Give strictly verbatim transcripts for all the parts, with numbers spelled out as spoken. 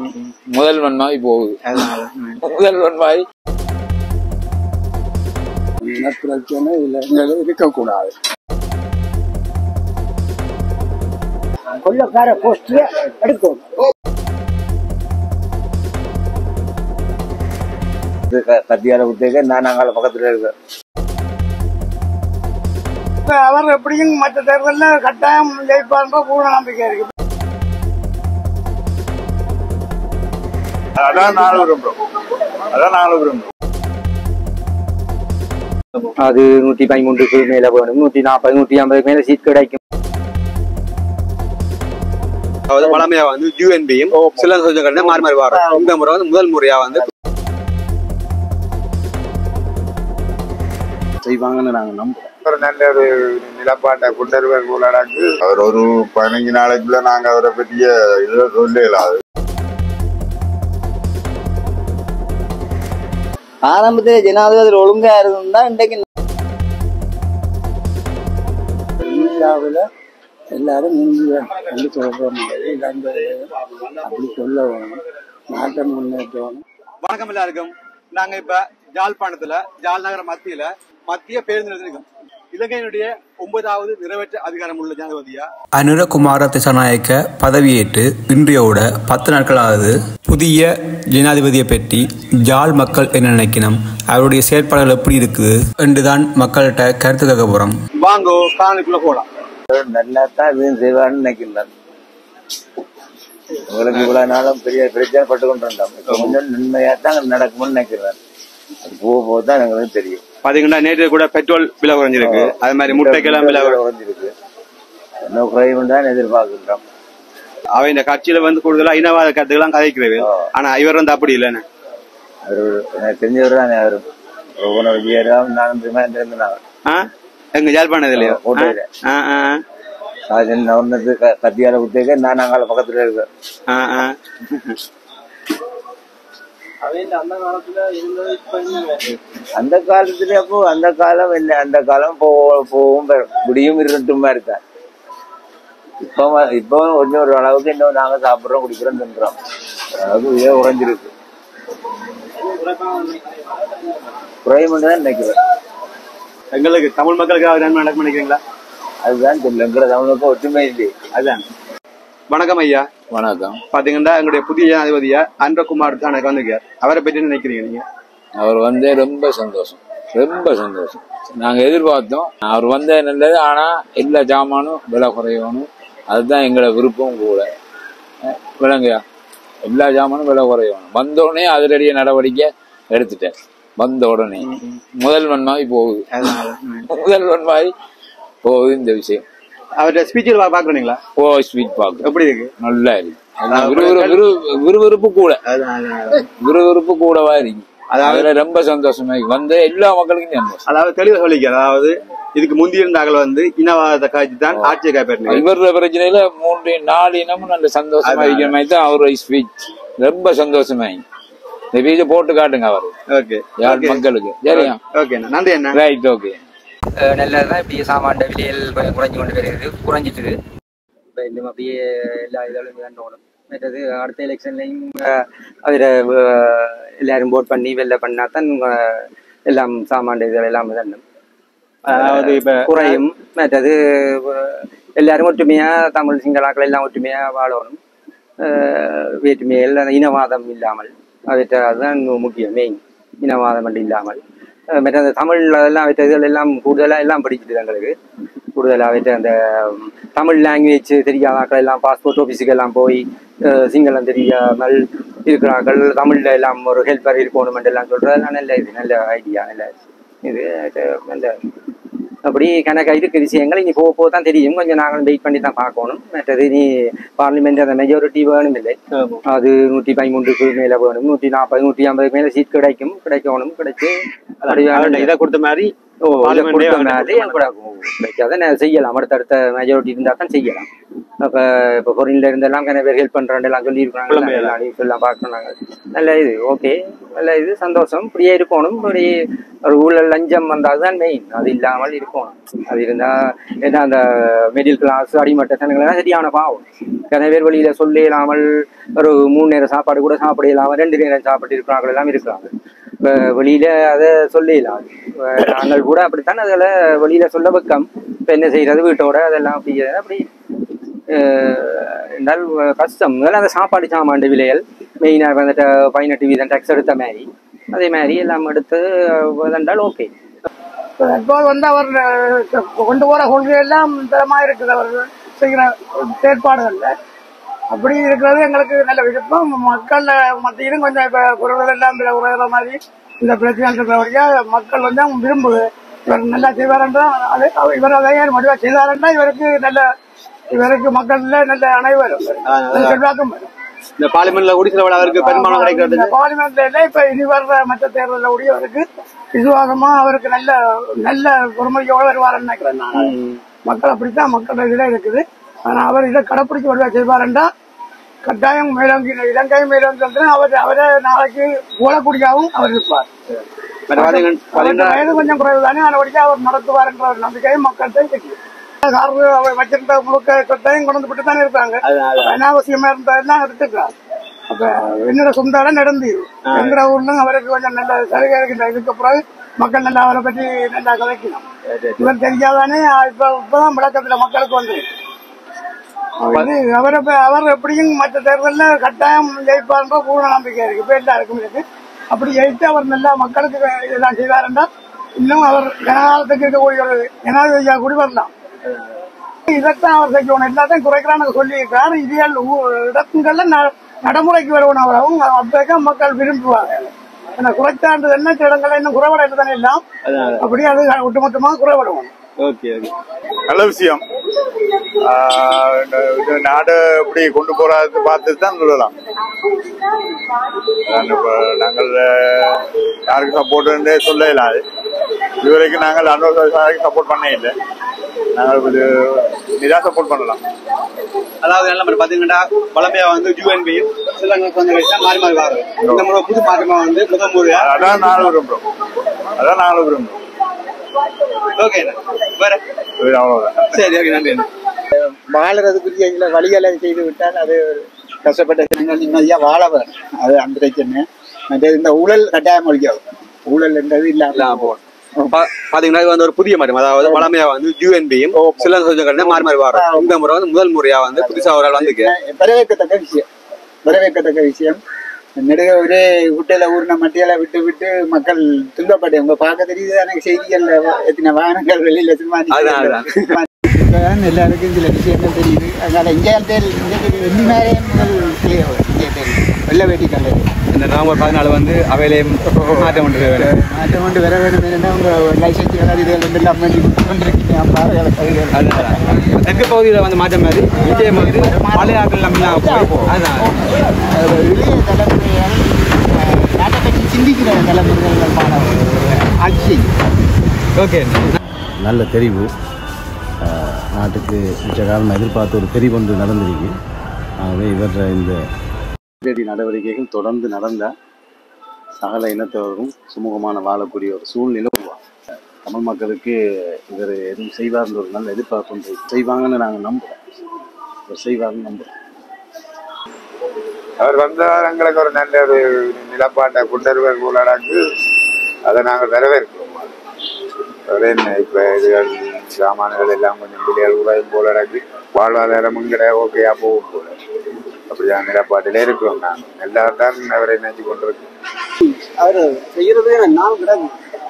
முதல்வன் மாதிரி போகுது. முதல்வன் மாதிரி பிரச்சனை இல்லை இருக்கக்கூடாது. கொள்ளக்கார போஸ்டிய எடுக்கும். கத்தியால குத்தேக நான் நாங்கள் பக்கத்துல இருக்கேன். அவர் எப்படியும் மற்ற தேர்தலில் கட்டாயம் ஜெயிப்பாருன்ற பூர்ண நம்பிக்கை இருக்கு. அதான் நாலு விரும்புறோம். அதான் நாலு விரும்புறோம். அது நூத்தி பதிமூன்றுக்கு மேல போகணும். நூத்தி நாற்பது நூத்தி ஐம்பதுக்கு மேல சீட் கிடைக்கும். பழமையா வந்து யூஎன்பியும் சில கொஞ்சம் மாறி மாறி வரும். இந்த முறை வந்து முதல் முறையா வந்து செய்வாங்கன்னு நாங்க நம்புறோம். ஒரு நல்ல ஒரு நிலப்பாட்டை கொண்டருவர் போலாடாக்கு அவர் ஒரு பதினஞ்சு நாளைக்குள்ள நாங்க அவரை பற்றிய இதுல சொல்லலாம். ஆரம்பத்துல ஜனாதிபதி ஒழுங்கா இருந்தா இன்றைக்கு இந்தியாவில் எல்லாரும் இந்தியா என்று சொல்றோம். அப்படி சொல்ல வேணும். நாட்டை முன்னேற்றணும். வணக்கம் எல்லாருக்கும். நாங்க இப்ப யாழ்ப்பாணத்துல யாழ் நகர மத்தியில மத்திய பேருந்து நிலையம் இலங்கையினுடைய ஒன்பதாவது நிறைவேற்ற அதிகாரம் உள்ள ஜனாதிபதியா அனுரகுமார திசாநாயக்க பதவியேற்று இன்றையோட பத்து நாட்களாவது புதிய ஜனாதிபதியை பற்றி ஜாழ் மக்கள் என்ன நினைக்கணும், அவருடைய செயற்பாடுகள் எப்படி இருக்குது என்றுதான் மக்கள்கிட்ட கருத்து கேட்க போறோம். வாங்கோ காலனிக்குள்ள போலாம். நல்லா தான் இதுவும் செய்வான்னு நினைக்கிறேன். உங்களுக்கு இவ்வளவு நாளும் பெரிய பிரச்சனை பட்டு கொண்டு இருந்தோம். இப்ப கொஞ்சம் நன்மையா தான் நடக்கும்னு நினைக்கிறேன். அது போக போதான் எங்களுக்கு தெரியும். பாத்தீங்கன்னா நேற்று கூட பெட்ரோல் விலை குறைஞ்சிருக்கு. அது மாதிரி முட்டைக்கெல்லாம் விலை குறைஞ்சிருக்கு. இன்னும் குறைவு தான் எதிர்பார்க்கின்றோம். அவ இந்த கட்சியில வந்து கூடுதலா இனவாத கருத்துக்கெல்லாம் கதைக்கிறது. ஆனா இவர் வந்து அப்படி இல்லைன்னு அவரு எனக்கு தெரிஞ்சவர் தானே. அவரு ஒவ்வொரு விஜயராம் நானும் இருந்தாங்க. ஆஹ் எங்க யாழ்ப்பாணத்துலயோ கோட்டையில கத்தியால குத்தேக நான் நாங்கள் பக்கத்துல இருக்கேன். அந்த காலத்துல அப்போ அந்த காலம் என்ன அந்த காலம் போவும் முடியும் இருந்துமா இருக்கா. இப்ப இப்ப கொஞ்சம் ஒரு அளவுக்கு இன்னும் நாங்க சாப்பிடுறோம் குடிக்கிறோம் தின்றோம். அதாவது இதே உறைஞ்சிருக்கு. குறையும் தான் நினைக்கிறேன். எங்களுக்கு தமிழ் மக்களுக்கு நன்மை நடக்கும் நினைக்கிறீங்களா? அதுதான் சொல்ல எங்களை தமிழுக்கு ஒற்றுமை இல்லை. அதுதான். வணக்கம் ஐயா. வணக்கம். பாத்தீங்கன்னா எங்களுடைய புதிய ஜனாதிபதியா அனுரகுமார் எனக்கு வந்திருக்கார். அவரை பற்றி நினைக்கிறீங்க நீங்க? அவர் வந்து ரொம்ப சந்தோஷம், ரொம்ப சந்தோஷம். நாங்க எதிர்பார்த்தோம் அவர் வந்த நல்லது. ஆனா எல்லா ஜாமானும் விலை குறையணும். அதுதான் எங்களோட விருப்பம் கூட. விளங்கயா, எல்லா ஜாமானும் விலை குறையணும். வந்தோடனே அதிரடிய நடவடிக்கை எடுத்துட்டேன். வந்த உடனே முதல்வன் மாதிரி போகுது. முதல்வன் மாதிரி போகுது இந்த விஷயம். அவருடைய ஸ்பீச்சில் பாக்குறீங்களா? ஓ ஸ்பீச் பாக்கு எப்படி இருக்கு? நல்லா இருக்கு. விறுவிறுப்பு கூட விறுவிறுப்பு கூடவா இருக்கு. அதாவது ரொம்ப சந்தோஷமா வந்த எல்லா மக்களுக்கும் சந்தோஷம். அதாவது தெளிவாக சொல்லிக்க, அதாவது இதுக்கு முந்தைய இருந்தார்கள் வந்து இனவாத காட்சி தான் ஆட்சியை காப்பாற்றினாங்க. இவர பிரச்சனையில மூன்று நாலு இனமும் நல்ல சந்தோஷமா இருக்கிற மாதிரி தான் அவரோட ஸ்பீச். ரொம்ப சந்தோஷமா இந்த பீச்சை போட்டு காட்டுங்க அவரு. ஓகே யார் மக்களுக்கு. சரியா? ஓகே நன்றி அண்ணா. ரைட். ஓகே நல்லதுதான். இப்படியே சாமான் விலையில் குறைஞ்சு கொண்டு வருகிறது, குறைஞ்சிட்டு இப்போ இன்னும் அப்படியே எல்லா இதாலும் வேண்டோணும். மற்றது அடுத்த எலெக்ஷன்லையும் அதில் எல்லாரும் போட் பண்ணி வெளில பண்ணா தான் எல்லாம் சாமான் இதில் எல்லாம் தண்ணும். அதாவது இப்போ குறையும். மற்றது எல்லாரும் ஒற்றுமையாக தமிழ் சிங்களாக்கள் எல்லாம் ஒற்றுமையாக வாழணும். வேற்றுமைகள் இனவாதம் இல்லாமல் அவற்றை அதுதான் முக்கியம். மெயின் இனவாதம் மட்டும் இல்லாமல் மற்ற அந்த தமிழ்ல எல்லாம் அவற்ற இதுகள் எல்லாம் கூடுதலாக எல்லாம் படிச்சுட்டு எங்களுக்கு கூடுதலாக அவற்ற அந்த தமிழ் லாங்குவேஜ் தெரியாதாக்கள் எல்லாம் பாஸ்போர்ட் ஆஃபீஸுக்கு எல்லாம் போய் சிங்களம் தெரியாமல் இருக்கிறார்கள். தமிழ்ல எல்லாம் ஒரு ஹெல்ப்பர் இருக்கணும் எல்லாம் சொல்றதெல்லாம் நல்ல இது நல்ல ஐடியா. நல்ல இது நல்ல அப்படி கணக்கு இருக்கு விஷயங்கள். இனி போக போக தான் தெரியும். கொஞ்சம் நாங்களும் வெயிட் பண்ணி தான் பார்க்கணும். மற்றது நீ பார்லிமெண்ட் அந்த மெஜாரிட்டி வேணும் இல்லை. அது நூற்றி பதிமூன்றுக்கு மேல வேணும். நூற்றி நாற்பது நூற்றி ஐம்பதுக்கு மேல சீட் கிடைக்கும் கிடைக்கணும். கிடைச்சு இதை கொடுத்த மாதிரி ஓ இல்லை கொடுத்த மாதிரி கூட வைக்காத செய்யலாம். அடுத்தடுத்த மெஜாரிட்டி இருந்தால் தான் செய்யலாம். அப்போ இப்போ பொருளில் இருந்தெல்லாம் நிறைய பேர் ஹெல்ப் பண்ணுறோம் எல்லாம் சொல்லியிருக்காங்க, எல்லாம் பார்க்குறாங்க. நல்ல இது ஓகே, நல்ல இது சந்தோஷம். இப்படியே இருக்கணும். இப்படி ஒரு ஊழல் லஞ்சம் வந்தால் தான் மெயின், அது இல்லாமல் இருக்கணும். அது இருந்தால் ஏன்னா அந்த மிடில் கிளாஸ் அடிமட்ட சனங்கள்லாம் சரியான பாவம். நிறைய பேர் வழியில் சொல்ல இல்லாமல் ஒரு மூணு நேரம் சாப்பாடு கூட சாப்பிட இல்லாமல் ரெண்டு நேரம் சாப்பிட்டு இருக்கிறாங்க எல்லாம் இருக்கிறாங்க. இப்போ வெளியில் அதை சொல்லிடலாம். நாங்கள் கூட அப்படித்தான் அதில் வெளியில் சொல்ல வைக்கம். இப்போ என்ன செய்கிறது வீட்டோட அதெல்லாம் அப்படி அப்படி நல் கஷ்டம். அதெல்லாம் அந்த சாப்பாடு சாமான் விலைகள் மெயினாக வந்துட்டு பதினெட்டு வீதம் டேக்ஸ் எடுத்த மாதிரி அதே மாதிரி எல்லாம் எடுத்து வந்தால் ஓகே. இப்போ வந்து அவர் கொண்டு போகிற கொள்கையெல்லாம் தரமாக இருக்குது. அவர் செய்கிற செயற்பாடுகளில் அப்படி இருக்கிறது எங்களுக்கு நல்ல விருப்பம். மக்கள் மத்தியிலும் கொஞ்சம் இப்போ குரல்கள் எல்லாம் உரைகிற மாதிரி இந்த பிரச்சனை இருக்கிற மக்கள் வந்து விரும்புது. இவர் நல்லா செய்வாருன்றா அது இவர் அதையே முடிவாக செய்தாருன்னா இவருக்கு நல்ல இவருக்கு மக்கள்ல நல்ல அனைவரும் செல்வாக்கும் வரும். இந்த பார்லிமெண்ட்ல கூடி சில அவருக்கு பெரும்பாலும் கிடைக்கிறது. பார்லிமெண்ட்ல இல்லை, இப்ப இனி வர்ற மற்ற தேர்தலில் கூடிய அவருக்கு விசுவாசமா அவருக்கு நல்ல நல்ல பொறுமையோட வருவாருன்னு நினைக்கிறேன் நான். மக்கள் அப்படித்தான் மக்கள் இதில் இருக்குது. ஆனா அவர் இதை கடைப்பிடிச்சு வருவா செய்வாருன்றா கட்டாயம் மேலோங்கி இலங்கை மேலோங்கி அவர் அவரை நாளைக்கு போலக்கூடியாவும் அவர் இருப்பார். வயது கொஞ்சம் குறைவு தானே, அதன்படிக்கு அவர் நடத்துவார் என்ற ஒரு நம்பிக்கையும் மக்கள்கிட்ட இருக்கு. அவர் வச்சிருந்த முழுக்க சொத்தையும் கொண்டு விட்டு தானே இருக்காங்க. அனாவசியமா இருந்ததெல்லாம் எடுத்துக்கிறார். அப்ப என்னோட சொந்த இடம் நடந்தீர் எங்கிற ஊர்ல அவருக்கு கொஞ்சம் நல்ல சலுகை இருக்கின்ற. இதுக்கு பிறகு மக்கள் நல்லா அவரை பற்றி நல்லா கலைக்கணும். இவர் தெரிஞ்சாதானே இப்ப இப்பதான் விளக்கத்துல மக்களுக்கு வந்து அவரை அவர் எப்படியும் மற்ற தேர்தலில் கட்டாயம் ஜெயிப்பார்ன்ற பூர்ண நம்பிக்கை இருக்கு. இப்ப எல்லாருக்கும் இருக்கு. அப்படி ஜெயித்து அவர் நல்லா மக்களுக்கு இதெல்லாம் செய்வாருன்னா இன்னும் அவர் ஜனகாலத்துக்கு இருக்கக்கூடிய ஒரு ஜனாதிபதியாக கூடி வரலாம். இதைத்தான் அவர் செய்யணும். எல்லாத்தையும் குறைக்கிறான்னு சொல்லியிருக்காரு. இதில் இடத்துங்கள்ல நடைமுறைக்கு வரணும். அவரும் அப்பக்கா மக்கள் விரும்புவாங்க. ஏன்னா குறைச்சான்றது என்ன இடங்கள்ல இன்னும் குறைவடை தானே எல்லாம் அப்படி அது ஒட்டுமொத்தமாக குறைவடும். நல்ல விஷயம். நாடு இப்படி கொண்டு போறது பார்த்துட்டு தான் சொல்லலாம். நாங்கள் யாருக்கு சப்போர்ட் சொல்ல இல்லாது இதுவரைக்கும் நாங்கள் அனுபவம் சப்போர்ட் பண்ண இல்லை. நாங்கள் இதா சப்போர்ட் பண்ணலாம். அதாவது நம்ம பாத்தீங்கன்னா பழமையா வந்து யூஎன்பியும் சிலங்களுக்கு வந்து மாறி மாறி வரும். இந்த முறை புது மாற்றமா வந்து முதல் முறை அதான் நாலு விரும்புறோம். அதான் நாலு விரும்புறோம். ஓகே வேற அவ்வளவுதான். சரி ஓகே நன்றி. வாழறதுக்குரிய எங்களை வழிகளை செய்து விட்டால் அது கஷ்டப்பட்ட ஜனங்கள் நிம்மதியா வாழ வேணும். அது அந்த பிரச்சனை. மற்ற இந்த ஊழல் கட்டாயம் ஒழிக்கும். ஊழல் என்றது இல்லாம போகணும். பாத்தீங்கன்னா இது வந்து ஒரு புதிய மாற்றம். அதாவது பழமையா வந்து யூஎன்பியும் சில சோஜங்கள் மாறி மாறி வரும். இந்த முறை வந்து முதல் முறையா வந்து புதுசா ஒரு ஆள் வந்து வரவேற்கத்தக்க விஷயம். வரவேற்கத்தக்க விஷயம். நெடுக ஒரே குட்டையில ஊர்ன மட்டியால விட்டு விட்டு மக்கள் துன்பப்பட்டு உங்க பார்க்க தெரியுது. எனக்கு செய்திகள்ல எத்தனை வாகனங்கள் வெளியில எல்லாருக்கும் சில விஷயங்கள் தெரியுது. அதனால இந்தியாவில் ரெண்டு நேரம் முதல் வெள்ள வேட்டி கண்டது இந்த நவம்பர் பதினாலு வந்து அவையிலையும் மாற்றம் கொண்டு வர மாற்றம் கொண்டு வர வேண்டும். என்னன்னா உங்க லைசன்ஸ் இதுகள் எல்லாம் வேண்டி கொண்டிருக்கீங்க. பாறைகளை தெற்கு பகுதியில் வந்து மாற்றம் மாதிரி விஜயம் வந்து பழைய ஆக்கள் நம்ம அதுதான் இளைய தலைமுறையால் நாட்டை பற்றி சிந்திக்கிற தலைமுறைகள் ஆட்சி. ஓகே நல்ல தெரிவு. நாட்டுக்கு மிச்ச காலமாக எதிர்பார்த்த ஒரு தெரிவு ஒன்று நடந்திருக்கு. ஆகவே இவற்றை இந்த நடவடிக்கைகள் தொடர்ந்து நடந்தால் சகல இனத்தவரும் சுமூகமான வாழக்கூடிய ஒரு சூழ்நிலை உருவாகும். தமிழ் மக்களுக்கு இவர் எதுவும் செய்வார்ன்ற ஒரு நல்ல எதிர்பார்ப்பு ஒன்று செய்வாங்கன்னு நாங்கள் நம்புகிறோம். இவர் செய்வார்னு நம்புகிறோம். அவர் வந்தால் எங்களுக்கு ஒரு நல்ல ஒரு நிலப்பாட்டை கொண்டருவர் உள்ளடக்கு அதை நாங்கள் வரவேற்கிறோம். என்ன இப்போ இதுகள் சாமான்கள் எல்லாம் கொஞ்சம் பிள்ளைகள் உலகம் போலடக்கு வாழ்வாதாரமும் கிடையாது. ஓகேயா போகும் போல அப்படிதான் நிலப்பாட்டிலே இருக்கிறோம். நாங்கள் எல்லாரும் தான் அவரை நினைச்சு கொண்டிருக்கோம். அவர் செய்யறதே நான் கிடையாது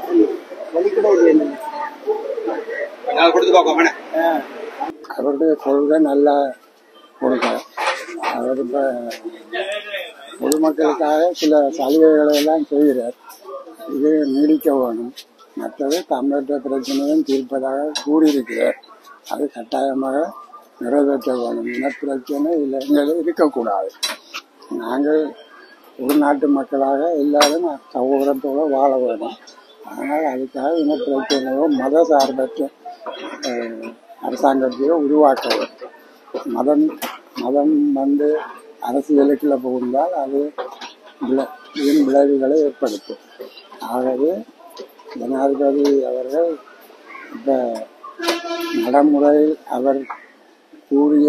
அவருடைய கொள்கை நல்லா கொடுக்க. அவர் இப்போ பொதுமக்களுக்காக சில சலுகைகளை எல்லாம் செய்கிறார். இது நீடிக்க வேணும். மற்றது தமிழக பிரச்சனையும் தீர்ப்பதாக கூறியிருக்கிறார். அது கட்டாயமாக நிறைவேற்ற வேணும். இனப்பிரச்சனை இளைஞர்கள் இருக்கக்கூடாது. நாங்கள் ஒரு நாட்டு மக்களாக எல்லாரும் சகோதரத்தோடு வாழ வேணும். ஆனால் அதுக்காக இனப்பிரச்சனையோ மத சார்பற்ற அஹ், அரசாங்கத்தையோ உருவாக்க வேண்டும். மதம் மதம் வந்து அரசியலுக்குள்ள புகுந்தால் அது விளை வீண் விளைவுகளை ஏற்படுத்தும். ஆகவே ஜனாதிபதி அவர்கள் இப்போ நடைமுறையில் அவர் கூறிய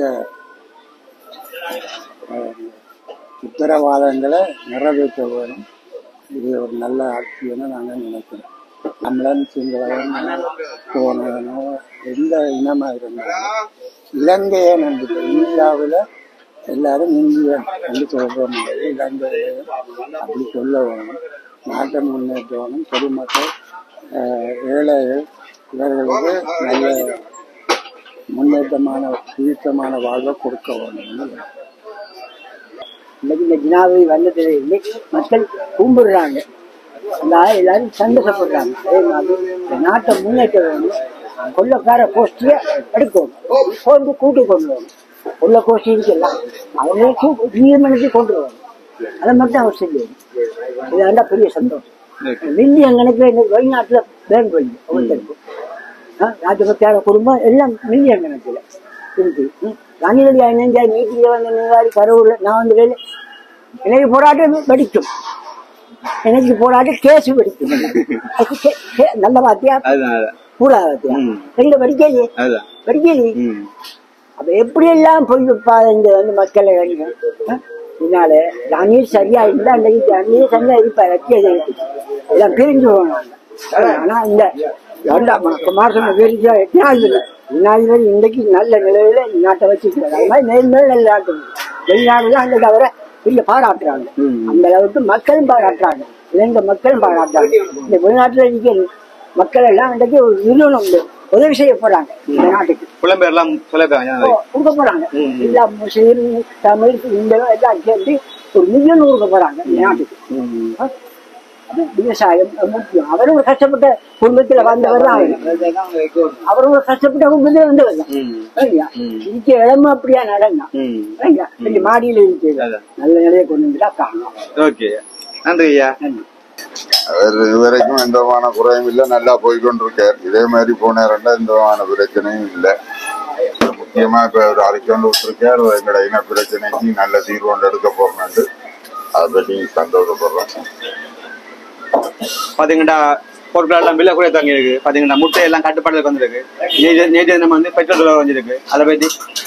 அஹ், உத்தரவாதங்களை நிறைவேற்ற வேணும். இது ஒரு நல்ல ஆட்சி என நாங்கள் நினைக்கிறோம். தமிழன் சிங்களவன் போனவனோ எந்த இனமாக இருந்தாலும் இலங்கையன் என்று இந்தியாவில் எல்லாரும் இந்தியன் என்று சொல்கிற மாதிரி இலங்கையிலையும் அப்படி சொல்ல வேணும். நாட்டை முன்னேற்றணும். பொதுமக்கள் அஹ், ஏழைகள் இவர்களுக்கு நல்ல முன்னேற்றமான சுயேட்சமான வாழ்வை கொடுக்க வேணும். இன்னைக்கு இந்த ஜனாதிபதி வந்ததிலிருந்து மக்கள் கும்பிடுறாங்க, அதனால எல்லாரும் சந்தோஷப்படுறாங்க. அதே மாதிரி இந்த நாட்டை முன்னேற்ற வேணும். கொள்ளக்கார கோஷ்டியை எடுக்கணும், கொண்டு கூட்டு கொண்டு வரணும். கொள்ள கோஷ்டி இருக்கலாம் அவங்களுக்கு நியமனத்தை கொண்டு வரணும். அதை மட்டும் அவர் செய்யணும். இதாண்டா பெரிய சந்தோஷம். மில்லியன் கணக்கில் இன்னைக்கு வெளிநாட்டில் பேன் பண்ணி ஒவ்வொருத்தருக்கும் ராஜபக்தார குடும்பம் எல்லாம் மில்லியன் கணக்கில் இருக்கு. ரணிலடி அணிஞ்சாய் மீட்டிங்க வந்த நிர்வாகி கரூர்ல நான் வந்து வேலை எனக்கு போராட்டம் வெடிக்கும், எனக்கு போராட்டம் கேஸ் வெடிக்கும். நல்ல வாத்தியா கூட வாத்தியா எங்க வெடிக்கலையே வெடிக்கலையே. அப்ப எப்படி எல்லாம் போய் இந்த வந்து மக்களை இதனால ரணில் சரியா இருந்தா அன்றைக்கு ரணில் சரியா இருப்பா வச்சு எல்லாம் பிரிஞ்சு போனாங்க. ஆனா இந்த குமாரசாமி பேரிச்சா ஜனாதிபதி ஜனாதிபதி இன்றைக்கு நல்ல நிலையில நாட்டை வச்சுக்கிறாங்க. அது மாதிரி மேல் மேல் நல்ல நாட்டு வெளிநாடுதான் அன்றைக்கு அவரை பெரிய பாராட்டுறாங்க. அந்த அளவுக்கு மக்களும் பாராட்டுறாங்க, இலங்கை மக்களும் பாராட்டுறாங்க. இந்த வெளிநாட்டுல இருக்க மக்கள் எல்லாம் இன்றைக்கு ஒரு நிறுவனம் உதவி செய்ய போறாங்க. இந்த நாட்டுக்கு புலம்பெயர்லாம் கொடுக்க போறாங்க. எல்லா முஸ்லீம் தமிழ் இந்தியரும் எல்லாம் சேர்ந்து ஒரு மில்லியன் கொடுக்க போறாங்க இந்த நாட்டுக்கு. விவசாயம் முக்கியம். அவரும் ஒரு கஷ்டப்பட்ட குடும்பத்துல வந்தவர் தான். அவரும் ஒரு கஷ்டப்பட்ட குடும்பத்துல வந்தவர் தான். இருக்க இடமும் அப்படியா நடந்தா மாடியில இருக்கு நல்ல நிலையை கொண்டு வந்துட்டா காணும். ஓகே, நன்றி ஐயா. அவர் இதுவரைக்கும் எந்த விதமான குறையும் இல்லை, நல்லா போய்கொண்டிருக்கார். இதே மாதிரி போனாருன்னா எந்த விதமான பிரச்சனையும் இல்லை. முக்கியமா இப்ப அவர் அறிக்கொண்டு விட்டுருக்கார், எங்களோட இன பிரச்சனைக்கு நல்ல தீர்வு கொண்டு எடுக்க போறோம்னு. அதை பற்றி சந்தோஷப்படுறோம். பாத்தீங்கன்னா பொருட்கள் எல்லாம் விலை கூட தங்கி இருக்கு. பாத்தீங்கன்னா முட்டை எல்லாம் கட்டுப்பாடுல வந்துருக்கு. நேற்று நம்ம வந்து பெட்ரோல் விலை வந்துருக்கு. அதை பற்றி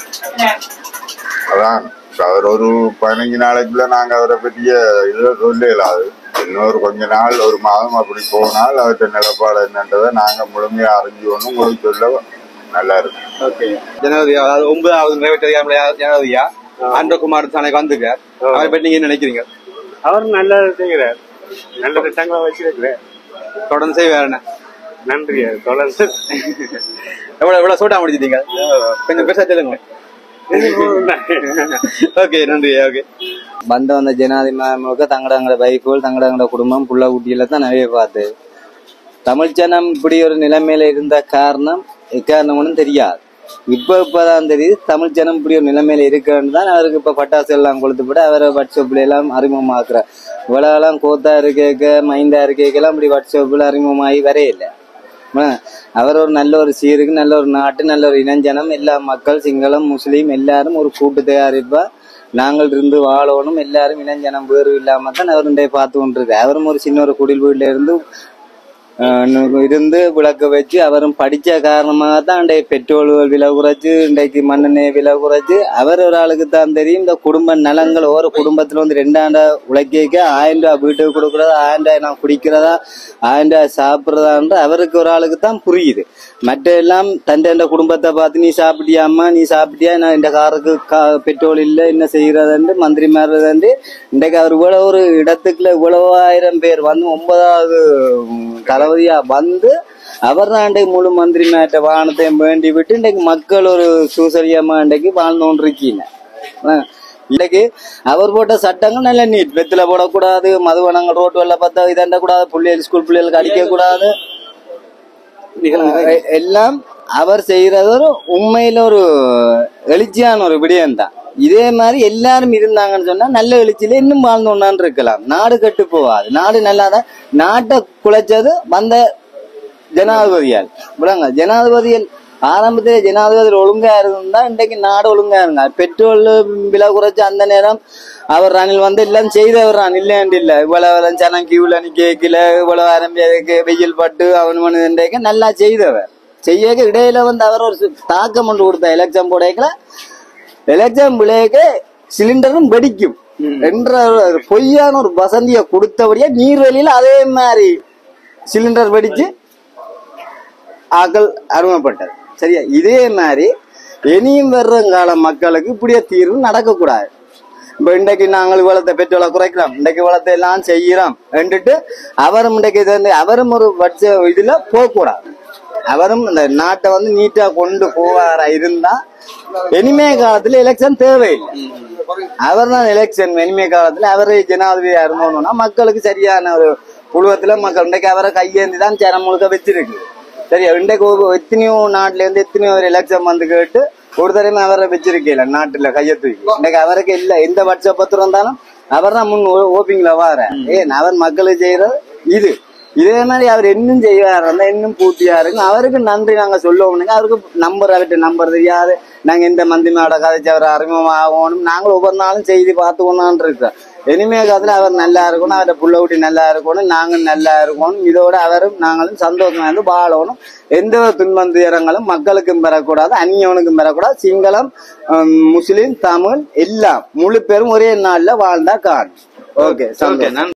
அதான் அவர் ஒரு பதினஞ்சு நாளைக்குள்ள நாங்க அவரை பற்றிய இதை சொல்லலாது. இன்னொரு கொஞ்ச நாள் ஒரு மாதம் அப்படி போனால் அவர்கிட்ட நிலப்பாடு என்னன்றதை நாங்க முழுமையா அறிஞ்சு ஒண்ணு உங்களுக்கு சொல்ல நல்லா இருக்கு. ஓகே, ஜனாதிபதி அதாவது ஒன்பதாவது நிறைவேற்ற ஜனாதிபதியா ஆண்டகுமார் சாணைக்கு வந்துருக்கார். அவரை பற்றி நீங்க என்ன நினைக்கிறீங்க? அவர் நல்லது செய்கிறார், நல்ல திட்டங்களை வச்சிருக்கிறார். தொடர்ந்து செய்வார். என்ன நன்றி. தொடர்ந்து எவ்வளவு எவ்வளவு சோட்டா முடிச்சிட்டீங்க? கொஞ்சம் பெருசா சொல்லுங்க. ஓகே, நன்றி. ஓகே, வந்த வந்த ஜனாதிபதி தங்கடங்கள வைஃபுகள் தங்கடங்கள குடும்பம் புள்ள குட்டியில தான் நிறைய பார்த்து தமிழ் ஜனம் இப்படி ஒரு நிலைமையில இருந்த காரணம் எக்காரணம்னு தெரியாது. இப்ப இப்பதான் தெரியுது தமிழ் ஜனம் இப்படி ஒரு நிலைமையில இருக்குன்னு தான் அவருக்கு இப்ப பட்டாசு எல்லாம் கொளுத்துப்பட்டு அவரை வாட்ஸ்அப்ல எல்லாம் அறிமுகமாக்குற இவ்வளவு கோத்தா இருக்கேக்க மைண்டா இருக்கேக்கெல்லாம் இப்படி வாட்ஸ்அப்ல அறிமுகமாகி வரையில்லை. அவர் ஒரு நல்ல ஒரு சீருக்கு நல்ல ஒரு நாட்டு நல்ல ஒரு இனஞ்சனம் எல்லா மக்கள் சிங்களம் முஸ்லீம் எல்லாரும் ஒரு கூட்டு தயாரிப்பா நாங்கள் இருந்து வாழணும். எல்லாரும் இனஞ்சனம் வேறு இல்லாம தான் அவருடைய பார்த்து கொண்டிருக்கு. அவரும் ஒரு சின்ன ஒரு குடில் வீட்டுல இருந்து இருந்து விளக்க வச்சு அவரும் படிச்ச காரணமாக தான் இன்றைய பெட்ரோல் விலை குறைச்சு இன்றைக்கு மண்ணெண்ணெய் விலை குறைச்சு அவர் ஒரு ஆளுக்கு தான் தெரியும். இந்த குடும்ப நலங்கள் ஒரு குடும்பத்துல வந்து ரெண்டாண்டா உழைக்க ஆயிரம் ரூபாய் வீட்டுக்கு கொடுக்குறதா ஆயிரம் ரூபாய் நான் குடிக்கிறதா ஆயிரம் ரூபாய் சாப்பிட்றதான்ற அவருக்கு ஒரு ஆளுக்கு தான் புரியுது. மற்ற எல்லாம் தண்ட குடும்பத்தை பார்த்து நீ சாப்பிட்டியாம்மா நீ சாப்பிட்டியா நான் இந்த காருக்கு கா பெட்ரோல் இல்லை என்ன செய்யறதுண்டு மந்திரி மாறுறதுண்டு இன்றைக்கு அவர் இவ்வளவு ஒரு இடத்துக்குள்ள இவ்வளவு ஆயிரம் பேர் வந்து ஒன்பதாவது தளபதியா வந்து அவர் தான் இன்றைக்கு முழு மந்திரி மேட்ட வாகனத்தையும் வேண்டி விட்டு இன்றைக்கு மக்கள் ஒரு சூசரியமா இன்றைக்கு வாழ்ந்தோன்னு இருக்கீங்க. இன்னைக்கு அவர் போட்ட சட்டங்கள் நல்ல நீட். வெத்தில போடக்கூடாது, மதுவனங்கள் ரோட்டு வெள்ள பார்த்தா இதாண்ட கூடாது, பிள்ளைகள் ஸ்கூல் பிள்ளைகளுக்கு அடிக்க கூடாது, எல்லாம் அவர் செய்யறது ஒரு உண்மையில ஒரு எழுச்சியான ஒரு விடயம் தான். இதே மாதிரி எல்லாரும் இருந்தாங்கன்னு சொன்னா நல்ல எழுச்சியில இன்னும் வாழ்ந்து ஒண்ணான்னு இருக்கலாம். நாடு கெட்டு போகாது. நாடு நல்லாதான். நாட்டை குலைச்சது வந்த ஜனாதிபதியால் விடாங்க. ஜனாதிபதியில் ஆரம்பத்திலே ஜனாதிபதி ஒழுங்கா இருந்தா இன்றைக்கு நாடு ஒழுங்கா இருந்தா. பெட்ரோல் விலை குறைச்சு அந்த நேரம் அவர் ரணில் வந்து எல்லாம் செய்தவர் தான் இல்லையாண்டு இல்லை. இவ்வளவு ஜனம் கியூல கேட்கல, இவ்வளவு ஆரம்பிக்கு வெயில் பட்டு அவன் மனு நல்லா செய்தவர். செய்ய இடையில வந்து அவர் ஒரு தாக்கம் ஒன்று கொடுத்த எலெக்ஷன் போடைக்கல எலெக்ஷன் விளையக்க சிலிண்டரும் வெடிக்கும் என்ற பொய்யான ஒரு வசந்தியை கொடுத்தபடியா நீர்வெளியில அதே மாதிரி சிலிண்டர் வெடிச்சு ஆக்கள் அருமைப்பட்டது. சரியா? இதே மாதிரி இனியும் வர்ற கால மக்களுக்கு இப்படியே தீர்வு நடக்கக்கூடாது. இப்ப இன்றைக்கு நாங்கள் இவ்வளத்தை பெட்ரோலை குறைக்கிறோம், இன்றைக்கு இவ்வளத்தை எல்லாம் செய்யறோம் என்றுட்டு அவரும் இன்றைக்கு இது அவரும் ஒரு வட்ச இதுல போகக்கூடாது. அவரும் இந்த நாட்டை வந்து நீட்டா கொண்டு போவாரா இருந்தா இனிமே காலத்துல எலெக்ஷன் தேவையில்லை. அவர் தான் எலெக்ஷன் இனிமே காலத்துல அவரே ஜனாதிபதியா இருந்தோம்னா மக்களுக்கு சரியான ஒரு புழுவத்துல மக்கள் இன்றைக்கு அவரை கையேந்தி தான் ஜனம் முழுக்க வச்சிருக்கு. சரியா? இன்றைக்கு எத்தனையோ நாட்டுல இருந்து எத்தனையோ ஒரு எலெக்ஷன் வந்து கேட்டு ஒரு தடவை அவரை வச்சிருக்கல நாட்டுல கைய தூக்கி. இன்னைக்கு அவருக்கு இல்ல எந்த வருஷ பத்திரம் இருந்தாலும் அவர் தான் முன் ஓப்பிங்ல வார. ஏன் அவர் மக்களுக்கு செய்யறது இது. இதே மாதிரி அவர் இன்னும் செய்வாரு இன்னும் பூர்த்தியா இருக்கு. அவருக்கு நன்றி நாங்க சொல்லுவோம். அவருக்கு நம்பர் அவர்கிட்ட நம்பர் தெரியாது. நாங்க இந்த மந்திரிமாவோட கதைச்சு அவர் அறிமுகமாகணும். நாங்களும் ஒவ்வொரு நாளும் செய்தி பார்த்து கொண்டான் இருக்கோம். இனிமே காலத்துல அவர் நல்லா இருக்கணும், அவரை புள்ள ஊட்டி நல்லா இருக்கணும், நாங்களும் நல்லா இருக்கணும். இதோட அவரும் நாங்களும் சந்தோஷமா இருந்து வாழணும். எந்த துன்பம் துயரங்களும் மக்களுக்கும் பெறக்கூடாது, அந்நியவனுக்கும் பெறக்கூடாது. சிங்களம், முஸ்லிம், தமிழ் எல்லாம் முழு பேரும் ஒரே நாள்ல வாழ்ந்தா காணும். ஓகே, சந்தோஷம்.